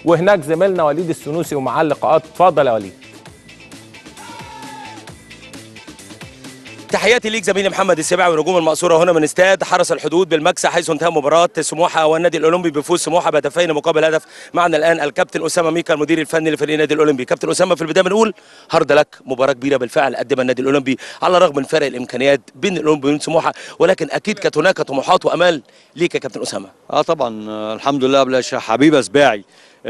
وهناك زميلنا وليد السنوسي ومعاه اللقاءات. اتفضل يا وليد. تحياتي ليك زميلي محمد السباعي ونجوم المقصوره هنا من استاد حرس الحدود بالمكسة، حيث انتهى مباراه سموحه والنادي الاولمبي بفوز سموحه بهدفين مقابل هدف. معنا الان الكابتن اسامه ميكا المدير الفني لفريق النادي الاولمبي. كابتن اسامه، في البدايه بنقول هارد لك، مباراه كبيره بالفعل قدمها النادي الاولمبي على الرغم من فرق الامكانيات بين الاولمبي وبين سموحه، ولكن اكيد كانت هناك طموحات وامال ليك يا كابتن اسامه. طبعا الحمد لله. بلاش حبيبه سباعي،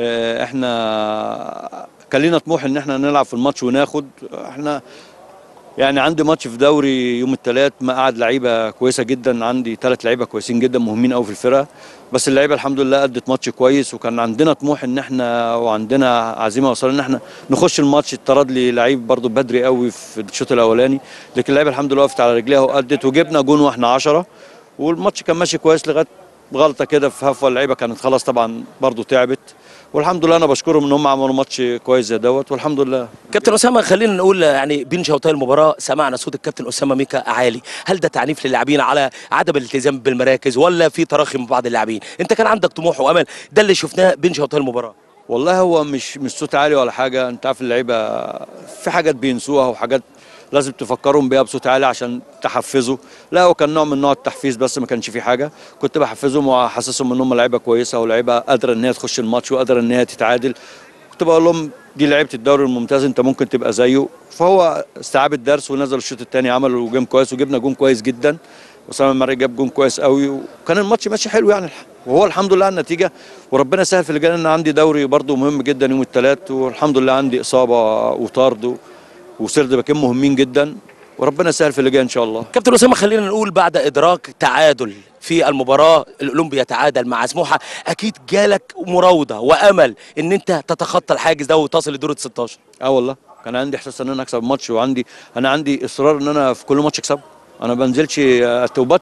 احنا كان لينا طموح ان احنا نلعب في الماتش وناخد. احنا يعني عندي ماتش في دوري يوم الثلاث، ما قعد لعيبه كويسه جدا، عندي 3 لعيبه كويسين جدا مهمين قوي في الفرقه، بس اللعيبه الحمد لله ادت ماتش كويس، وكان عندنا طموح ان احنا وعندنا عزيمه وصلنا ان احنا نخش الماتش. اتطرد لي لعيب برده بدري قوي في الشوط الاولاني، لكن اللعيبه الحمد لله وقفت على رجليها وادت، وجبنا جون واحنا 10، والماتش كان ماشي كويس لغايه غلطه كده في هفوه. اللعيبه كانت خلاص طبعا برده تعبت، والحمد لله انا بشكرهم ان هم عملوا ماتش كويس زي دوت، والحمد لله. كابتن اسامه، خلينا نقول يعني بين شوطي المباراه سمعنا صوت الكابتن اسامه ميكا عالي، هل ده تعنيف للاعبين على عدم الالتزام بالمراكز ولا في تراخي من بعض اللاعبين؟ انت كان عندك طموح وامل، ده اللي شفناه بين شوطي المباراه. والله هو مش صوت عالي ولا حاجه، انت عارف اللعيبه في حاجات بينسوها وحاجات لازم تفكرهم بيها بصوت عالي عشان تحفزوا. لا، هو كان نوع التحفيز بس، ما كانش فيه حاجه. كنت بحفزهم واحسسهم ان هم لعيبه كويسه ولعيبه قادره ان هي تخش الماتش وقادره ان هي تتعادل. كنت بقول لهم دي لعيبه الدوري الممتاز، انت ممكن تبقى زيه. فهو استوعب الدرس ونزل الشوط الثاني عملوا جيم كويس وجبنا جون كويس جدا. اسامه المري جاب جون كويس قوي، وكان الماتش ماشي حلو يعني، وهو الحمد لله على النتيجه، وربنا سهل في اللي جاي. انا عندي دوري برده مهم جدا يوم الثلاث، والحمد لله عندي اصابه وطرد وسرد باكين مهمين جدا، وربنا سهل في اللي جاي ان شاء الله. كابتن اسامه، خلينا نقول بعد ادراك تعادل في المباراه الاولمبي يتعادل مع سموحه، اكيد جالك مراوده وامل ان انت تتخطى الحاجز ده وتصل لدور ال 16. والله كان عندي احساس ان انا اكسب الماتش، انا عندي اصرار ان انا في كل ماتش اكسبه. انا ما بنزلش توبات